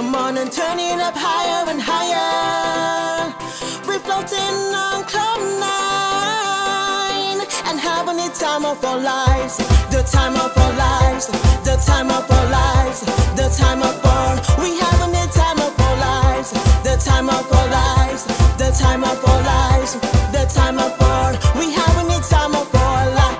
Come on and turn it up higher and higher. We're floating on cloud nine and having the time of our lives. The time of our lives. The time of our lives. The time of our. We having the time of our lives. The time of our lives. The time of our lives. The time of our. We having the time of our lives.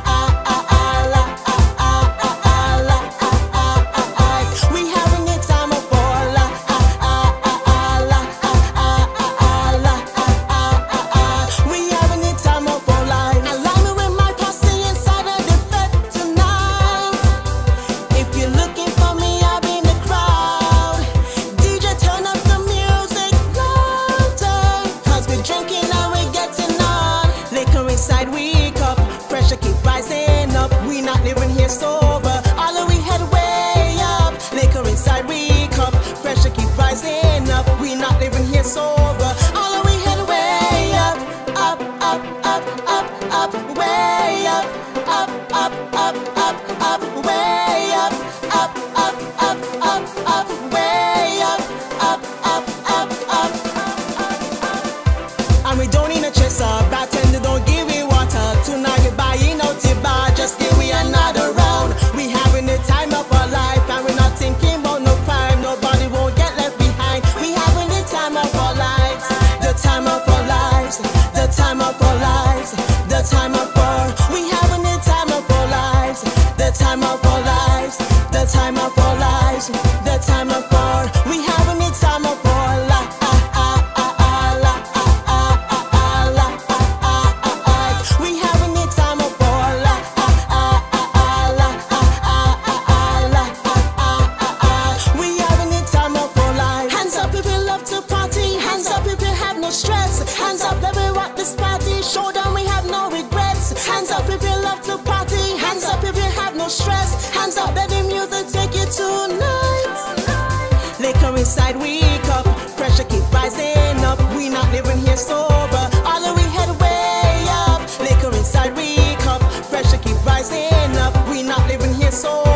Inside we cup, pressure keep rising up. We not living here sober, all of we head way up. Liquor inside we cup, pressure keep rising up. We not living here sober, all of we head way up. Up, up, up, up, up, way up. Up, up, up, up, up, way up. Up, up, up, up, up, way up. Up, up, up, up. And we don't need a chaser, bartender don't give it water. Tonight we're buying out the bar, just give we another round. We having the time of our life and we're not thinking about no crime. Nobody won't get left behind. We having the time of our lives. The time of our lives. The time of our lives. The time of our. We having the time of our lives. The time of our lives. The time of our lives. The time of our. We having the time of our lives. Hands up, let me rock this party. Show them we have no regrets. Hands up if you love to party. Hands up if you have no stress. Hands up, let the music take you tonight. Liquor inside we cup, pressure keep rising up. We not living here sober, all of we head way up. Liquor inside we cup, pressure keep rising up. We not living here sober.